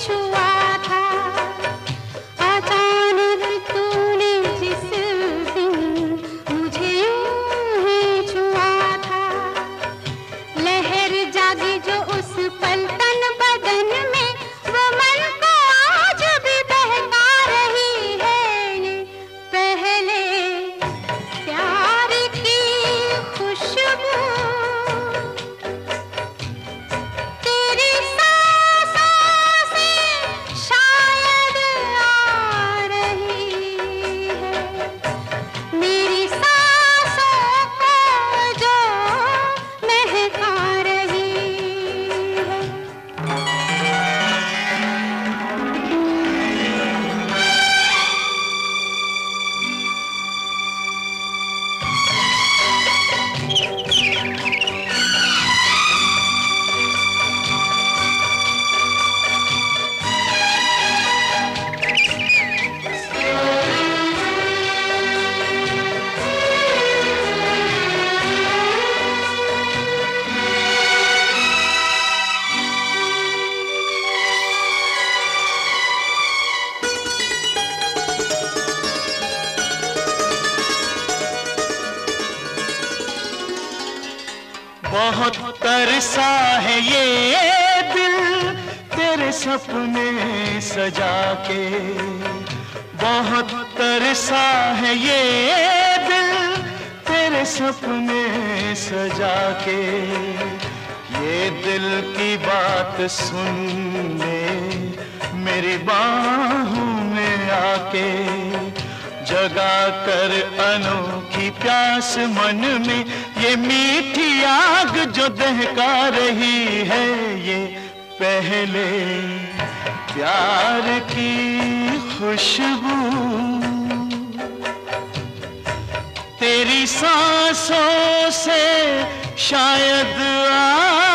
छुआ था। अचानक तूने जिस दिन मुझे यूं ही छुआ था, लहर जागी जो उस पल तन बदन में, वो मन को आज भी बहका रही है। ये पहले प्यार की खुशबू तेरी सांसों से शायद आ रही है, मेरी सांसों को जो महका रही है। बहुत तरसा है ये दिल तेरे सपने सजा के, बहुत तरसा है ये दिल तेरे सपने सजा के। ये दिल की बात सुनने मेरी बाहों में आके, जगा कर अनोखी प्यास मन में, ये मीठी आग जो दहका रही है। ये पहले प्यार की खुशबू तेरी सांसों से शायद आ